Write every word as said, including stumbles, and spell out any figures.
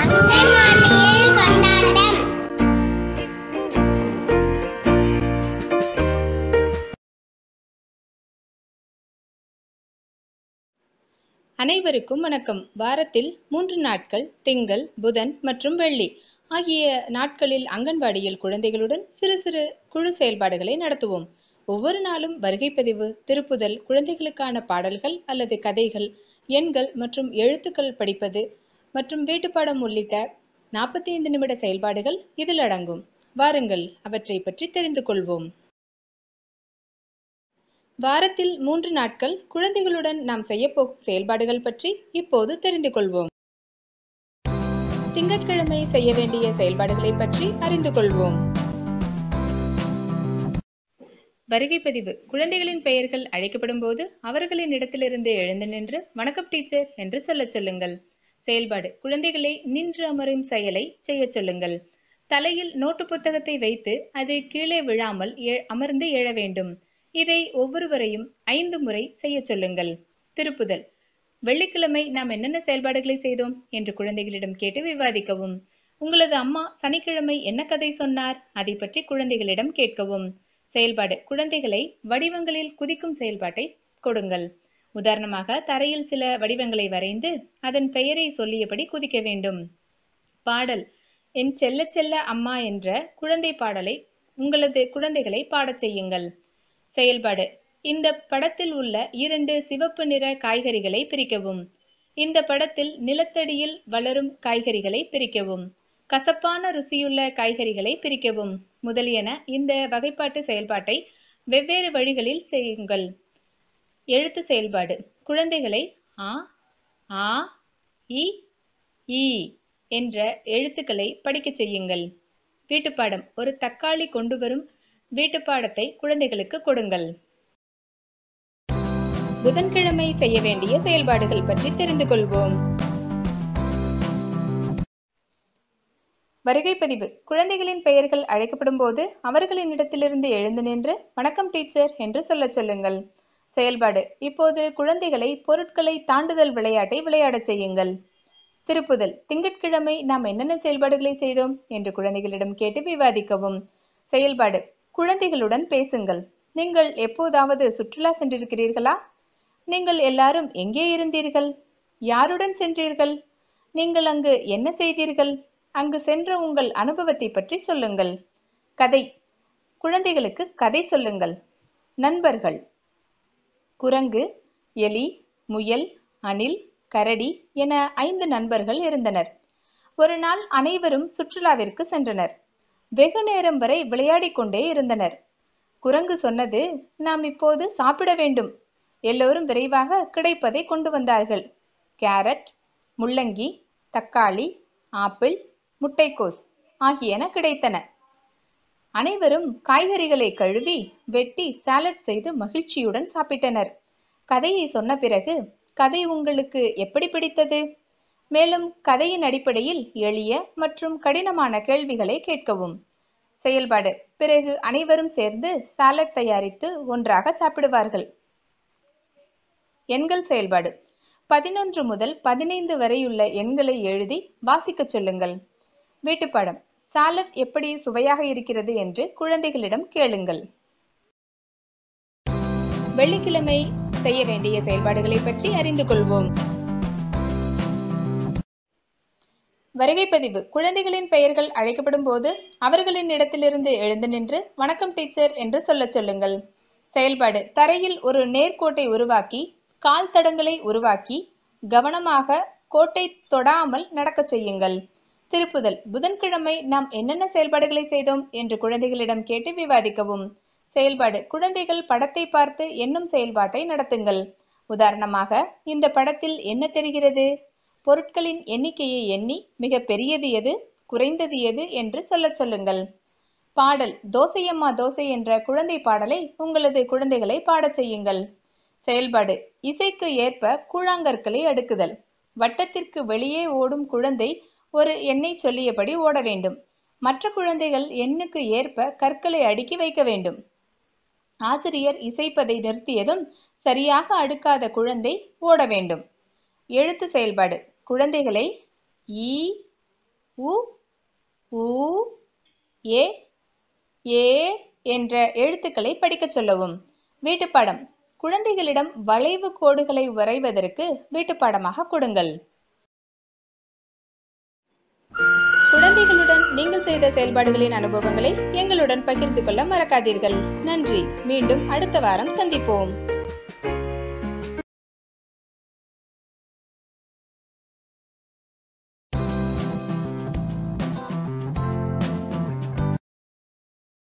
அங்கன்வாடியில் கொண்டாட்டம். அனைவருக்கும் வணக்கம். வாரத்தில் மூன்று நாட்கள் திங்கள், புதன் மற்றும் வெள்ளி ஆகிய நாட்களில் அங்கன்வாடியில் குழந்தைகளுடன் சிறு சிறு குழு செயல்பாடுகளை நடத்துவோம். ஒவ்வொரு நாளும் வருகை பதிவு, திருப்புதல், குழந்தைகளுக்கான பாடல்கள் அல்லது கதைகள், எண்கள் மற்றும் எழுத்துக்கள் படிப்பது மற்றும் வீட்டுப்பாடம் உள்ளிட்ட நாற்பத்தி ஐந்து நிமிட செயல்பாடுகள் இதில் அடங்கும். வாருங்கள், அவற்றை பற்றி தெரிந்து கொள்வோம். வாரத்தில் மூன்று நாட்கள் குழந்தைகளுடன் நாம் செய்யப்போகும் செயல்பாடுகள் பற்றி இப்போது தெரிந்து கொள்வோம். திங்கட்கிழமை செய்ய வேண்டிய செயல்பாடுகளை பற்றி அறிந்து கொள்வோம். வருகை பதிவு. குழந்தைகளின் பெயர்கள் அழைக்கப்படும் போது அவர்களின் இடத்திலிருந்து எழுந்து நின்று வணக்கம் டீச்சர் என்று சொல்ல சொல்லுங்கள். செயல்பாடு. குழந்தைகளை நின்று அமரும் செயலை செய்ய சொல்லுங்கள். தலையில் நோட்டு புத்தகத்தை வைத்து அது கீழே விழாமல் அமர்ந்து எழ வேண்டும். இதை ஒவ்வொருவரையும் ஐந்து முறை செய்ய சொல்லுங்கள். திருப்புதல். வெள்ளிக்கிழமை நாம் என்னென்ன செயல்பாடுகளை செய்தோம் என்று குழந்தைகளிடம் கேட்டு விவாதிக்கவும். உங்களது அம்மா சனிக்கிழமை என்ன கதை சொன்னார், அதை பற்றி குழந்தைகளிடம் கேட்கவும். செயல்பாடு. குழந்தைகளை வடிவங்களில் குதிக்கும் செயல்பாட்டை கொடுங்கள். உதாரணமாக, தரையில் சில வடிவங்களை வரைந்து அதன் பெயரை சொல்லியபடி குதிக்க வேண்டும். பாடல். என் செல்ல செல்ல அம்மா என்ற குழந்தை பாடலை உங்களது குழந்தைகளை பாடச் செய்யுங்கள். செயல்பாடு. இந்த படத்தில் உள்ள இரண்டு சிவப்பு நிற காய்கறிகளை பிரிக்கவும். இந்த படத்தில் நிலத்தடியில் வளரும் காய்கறிகளை பிரிக்கவும். கசப்பான ருசியுள்ள காய்கறிகளை பிரிக்கவும் முதலியன இந்த வகைப்பாட்டு செயல்பாட்டை வெவ்வேறு வழிகளில் செய்யுங்கள். எழுத்து செயல்பாடு. குழந்தைகளை ஆ, ஆ, இ, ஈ என்ற எழுத்துக்களை படிக்கச் செய்யுங்கள். வீட்டுப்பாடம். ஒரு தக்காளி கொண்டு வரும் வீட்டுப்பாடத்தை குழந்தைகளுக்கு கொடுங்கள். புதன்கிழமை செய்ய வேண்டிய செயல்பாடுகள் பற்றி தெரிந்து கொள்வோம். வருகை பதிவு. குழந்தைகளின் பெயர்கள் அழைக்கப்படும் போது அவர்களின் இடத்திலிருந்து எழுந்து நின்று வணக்கம் டீச்சர் என்று சொல்ல சொல்லுங்கள். செயல்பாடு. இப்போது குழந்தைகளை பொருட்களை தாண்டுதல் விளையாட்டை விளையாடச் செய்யுங்கள். திருப்புதல். திங்கட்கிழமை நாம் என்னென்ன செயல்பாடுகளை செய்தோம் என்று குழந்தைகளிடம் கேட்டு விவாதிக்கவும். செயல்பாடு. குழந்தைகளுடன் பேசுங்கள். நீங்கள் எப்போதாவது சுற்றுலா சென்றிருக்கிறீர்களா? நீங்கள் எல்லாரும் எங்கே இருந்தீர்கள்? யாருடன் சென்றீர்கள்? நீங்கள் அங்கு என்ன செய்தீர்கள்? அங்கு சென்ற உங்கள் அனுபவத்தை பற்றி சொல்லுங்கள். கதை. குழந்தைகளுக்கு கதை சொல்லுங்கள். நண்பர்கள். குரங்கு, எலி, முயல், அணில், கரடி என ஐந்து நண்பர்கள் இருந்தனர். ஒரு நாள் அனைவரும் சுற்றுலாவிற்கு சென்றனர். வெகு நேரம் வரை விளையாடி கொண்டே இருந்தனர். குரங்கு சொன்னது, நாம் இப்போது சாப்பிட வேண்டும். எல்லோரும் விரைவாக கிடைப்பதை கொண்டு வந்தார்கள். கேரட், முள்ளங்கி, தக்காளி, ஆப்பிள், முட்டைக்கோஸ் ஆகியன கிடைத்தன. அனைவரும் காய்கறிகளை கழுவி வெட்டி சாலட் செய்து மகிழ்ச்சியுடன் சாப்பிட்டனர். கதையை சொன்ன பிறகு கதை உங்களுக்கு எப்படி பிடித்தது? மேலும் கதையின் அடிப்படையில் எளிய மற்றும் கடினமான கேள்விகளை கேட்கவும். செயல்பாடு. பிறகு அனைவரும் சேர்ந்து சாலட் தயாரித்து ஒன்றாக சாப்பிடுவார்கள். எண்கள் செயல்பாடு. பதினொன்று முதல் பதினைந்து வரையுள்ள எண்களை எழுதி வாசிக்கச் சொல்லுங்கள். வீட்டுப்பாடம். சாலட் எப்படி சுவையாக இருக்கிறது என்று குழந்தைகளிடம் கேளுங்கள். வெள்ளிக்கிழமை செய்ய வேண்டிய செயல்பாடுகளை பற்றி அறிந்து கொள்வோம். வருகை பதிவு. குழந்தைகளின் பெயர்கள் அழைக்கப்படும் போது அவர்களின் இடத்திலிருந்து எழுந்து நின்று வணக்கம் டீச்சர் என்று சொல்ல சொல்லுங்கள். செயல்பாடு. தரையில் ஒரு நேர்கோட்டை உருவாக்கி கால் தடங்களை உருவாக்கி கவனமாக கோட்டை தொடாமல் நடக்கச் செய்யுங்கள். திருப்புதல். புதன்கிழமை நாம் என்னென்ன செயல்பாடுகளை செய்தோம் என்று குழந்தைகளிடம் கேட்டு விவாதிக்கவும். செயல்பாடு. குழந்தைகள் படத்தை பார்த்து எண்ணும் செயல்பாட்டை நடத்துங்கள். உதாரணமாக, இந்த படத்தில் என்ன தெரிகிறது? பொருட்களின் எண்ணிக்கையை எண்ணி மிக பெரியது எது, குறைந்தது எது என்று சொல்ல சொல்லுங்கள். பாடல். தோசையம்மா தோசை என்ற குழந்தை பாடலை உங்களது குழந்தைகளை பாடச் செய்யுங்கள். செயல்பாடு. இசைக்கு ஏற்ப கூழாங்கற்களை அடுக்குதல். வட்டத்திற்கு வெளியே ஓடும் குழந்தை ஒரு எண்ணை சொல்லியபடி ஓட வேண்டும். மற்ற குழந்தைகள் எண்ணுக்கு ஏற்ப கற்களை அடுக்கி வைக்க வேண்டும். ஆசிரியர் இசைப்பதை நிறுத்தியதும் சரியாக அடுக்காத குழந்தை ஓட வேண்டும். எழுத்து செயல்பாடு. குழந்தைகளை ஈ, உ ஊ ஏ ஏ என்ற எழுத்துக்களை படிக்கச் சொல்லவும். வீட்டுப்பாடம். குழந்தைகளிடம் வளைவு கோடுகளை வரைவதற்கு வீட்டுப்பாடமாக கொடுங்கள். குழந்தைகளுடன் நீங்கள் செய்த செயல்பாடுகளின் அனுபவங்களை எங்களுடன் பகிர்ந்து கொள்ள மறக்காதீர்கள். நன்றி. மீண்டும் அடுத்த வாரம் சந்திப்போம்.